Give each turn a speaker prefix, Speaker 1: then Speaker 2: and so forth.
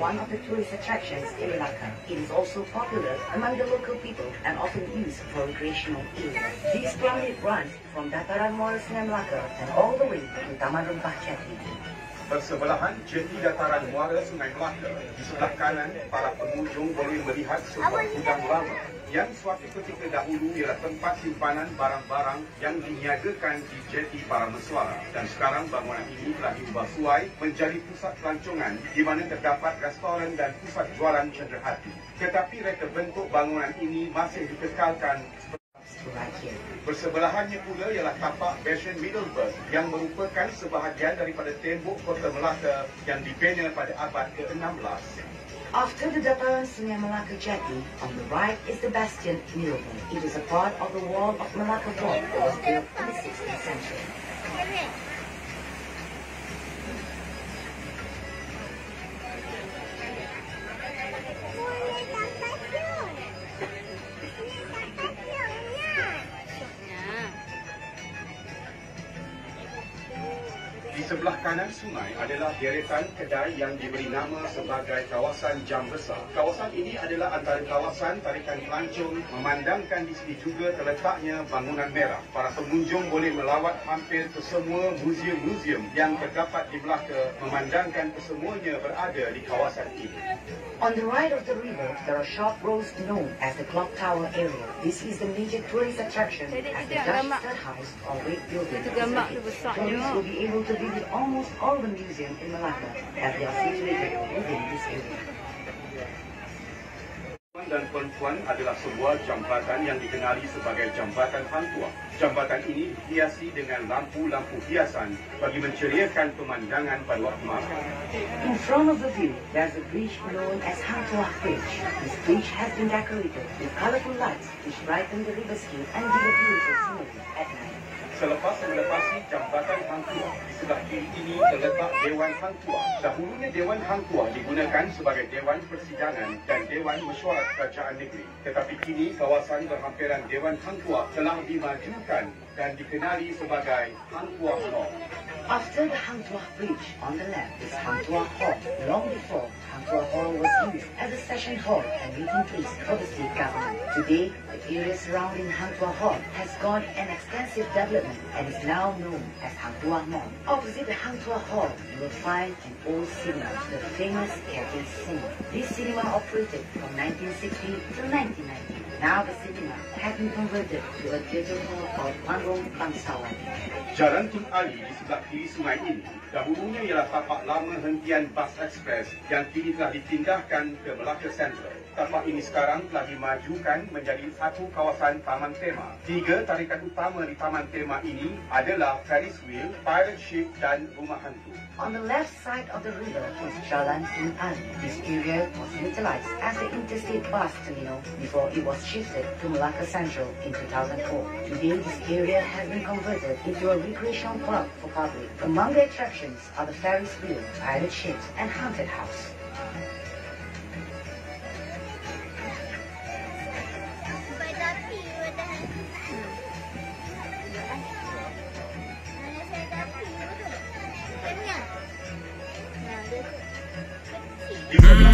Speaker 1: one of the tourist attractions in Melaka. It is also popular among the local people and often used for recreational use. This promenade runs from Dataran Muara Sungai Melaka and all the way to Taman Rempah Jati.
Speaker 2: Bersebelahan jeti dataran muara Sungai Melaka, di sebelah kanan para pengunjung boleh melihat sebuah gudang lama yang suatu ketika dahulu ialah tempat simpanan barang-barang yang diniagakan di jeti para mesuara, dan sekarang bangunan ini telah diubah suai menjadi pusat pelancongan di mana terdapat restoran dan pusat jualan cenderahati. Tetapi reka bentuk bangunan ini masih dikekalkan. Bersebelahannya pula ialah tapak Bastion Middleburg yang merupakan sebahagian daripada tembok kota Melaka yang dibina pada abad ke-16.
Speaker 1: After the Dataran Sungai Melaka Jati, on the right is the Bastion Middleburg. It is a part of the wall of Melaka Fort that was built in the 16th century.
Speaker 2: Di sebelah kanan sungai adalah deretan kedai yang diberi nama sebagai kawasan Jam Besar. Kawasan ini adalah antara kawasan tarikan pelancong, memandangkan di sini juga terletaknya bangunan merah. Para pengunjung boleh melawat hampir ke semua muzium-muzium yang terdapat di Melaka, memandangkan kesemuanya berada di kawasan ini.
Speaker 1: On the right of the river, there are sharp roads known as the Clock Tower area. This is the major tourist attraction as the Dutch Third House or Great Building. Tourists will be able to visit almost all the museums in Melaka as they are situated within this area.
Speaker 2: Dan perempuan adalah sebuah jambatan yang dikenali sebagai Jambatan Hang Tuah. Jambatan ini dihiasi dengan lampu-lampu hiasan bagi menceriakan pemandangan pada waktu malam.
Speaker 1: In front of the view, there's a bridge known as Hang Tuah Bridge. This bridge has been decorated with colorful lights which brighten the river scheme and give a beautiful scenery at night.
Speaker 2: Selepas melepasi Jambatan Hang Tuah, di sebelah kiri ini terletak Dewan Hang Tuah. Dahulunya Dewan Hang Tuah digunakan sebagai Dewan Persidangan dan Dewan Mesyuarat Kerajaan Negeri. Tetapi kini kawasan berhampiran Dewan Hang Tuah telah dimajukan dan dikenali sebagai Hang Tuah Mall.
Speaker 1: After the Hang Tuah Bridge, on the left is Hang Tuah Hall. Long before, Hang Tuah Hall was used as a session hall and meeting place for the state government. Today, the area surrounding Hang Tuah Hall has gone an extensive development and is now known as Hang Tuah Mall. Opposite the Hang Tuah Hall, you will find an old cinema, the famous Cafe Cinema. This cinema operated from 1960 to 1990. Now the cinema has been converted to a theatre hall called Panggung Bangsawan.
Speaker 2: Jalan Tun Ali di sebelah kiri sungai ini dahulunya ialah tapak lama hentian bas ekspres yang kini telah dipindahkan ke Melaka Central. Tapak ini sekarang telah dimajukan menjadi satu kawasan taman tema. Tiga tarikan utama di taman tema ini adalah Ferris wheel, pirate ship dan rumah hantu.
Speaker 1: On the left side of the river is Jalan Tun Ali. This area was utilized as the interstate bus terminal before it was shifted to Melaka Central in 2004. Today, this area has been converted into a recreational park for public. Among the attractions are the Ferris wheel, pirate ships, and haunted house.
Speaker 2: Di sebelah